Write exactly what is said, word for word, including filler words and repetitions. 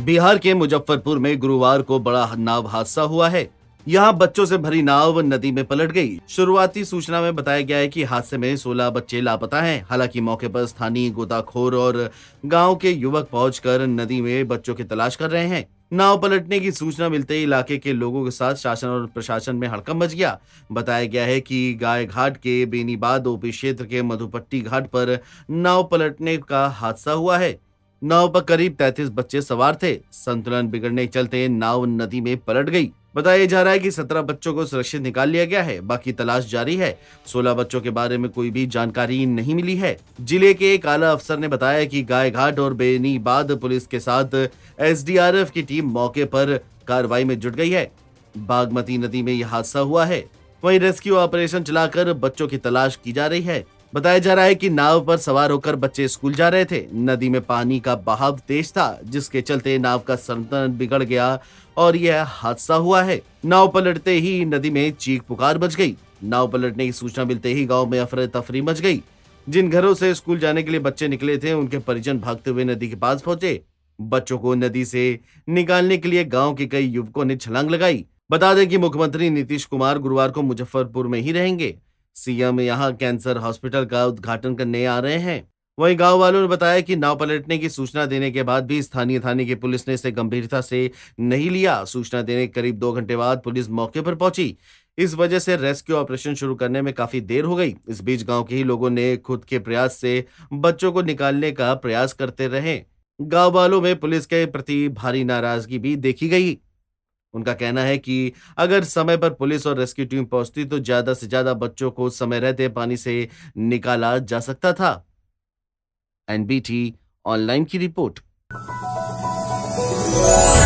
बिहार के मुजफ्फरपुर में गुरुवार को बड़ा नाव हादसा हुआ है। यहाँ बच्चों से भरी नाव नदी में पलट गई। शुरुआती सूचना में बताया गया है कि हादसे में सोलह बच्चे लापता हैं। हालांकि मौके पर स्थानीय गोताखोर और गांव के युवक पहुंचकर नदी में बच्चों की तलाश कर रहे हैं। नाव पलटने की सूचना मिलते ही इलाके के लोगों के साथ शासन और प्रशासन में हड़कंप मच गया। बताया गया है कि गाय घाट के बेनीबाद ओपी क्षेत्र के मधुपट्टी घाट पर नाव पलटने का हादसा हुआ है। नाव पर करीब तैंतीस बच्चे सवार थे। संतुलन बिगड़ने के चलते नाव नदी में पलट गई। बताया जा रहा है कि सत्रह बच्चों को सुरक्षित निकाल लिया गया है। बाकी तलाश जारी है। सोलह बच्चों के बारे में कोई भी जानकारी नहीं मिली है। जिले के एक आला अफसर ने बताया कि गाय घाट और बेनीबाद पुलिस के साथ एस डी आर एफ की टीम मौके पर कार्रवाई में जुट गई है। बागमती नदी में यह हादसा हुआ है। वहीं रेस्क्यू ऑपरेशन चलाकर बच्चों की तलाश की जा रही है। बताया जा रहा है कि नाव पर सवार होकर बच्चे स्कूल जा रहे थे। नदी में पानी का बहाव तेज था, जिसके चलते नाव का संतुलन बिगड़ गया और यह हादसा हुआ है। नाव पलटते ही नदी में चीख पुकार मच गई। नाव पलटने की सूचना मिलते ही गांव में अफरा तफरी मच गई। जिन घरों से स्कूल जाने के लिए बच्चे निकले थे, उनके परिजन भागते हुए नदी के पास पहुंचे। बच्चों को नदी से निकालने के लिए गाँव के कई युवकों ने छलांग लगाई। बता दें कि मुख्यमंत्री नीतीश कुमार गुरुवार को मुजफ्फरपुर में ही रहेंगे। सीएम यहां कैंसर हॉस्पिटल का उद्घाटन करने आ रहे हैं। वहीं गांव वालों ने बताया कि नाव पलटने की सूचना देने के बाद भी स्थानीय थाने की पुलिस ने इसे गंभीरता से नहीं लिया। सूचना देने के करीब दो घंटे बाद पुलिस मौके पर पहुंची। इस वजह से रेस्क्यू ऑपरेशन शुरू करने में काफी देर हो गई। इस बीच गांव के ही लोगों ने खुद के प्रयास से बच्चों को निकालने का प्रयास करते रहे। गांव वालों में पुलिस के प्रति भारी नाराजगी भी देखी गई। उनका कहना है कि अगर समय पर पुलिस और रेस्क्यू टीम पहुंचती तो ज्यादा से ज्यादा बच्चों को समय रहते पानी से निकाला जा सकता था। एन बी टी ऑनलाइन की रिपोर्ट।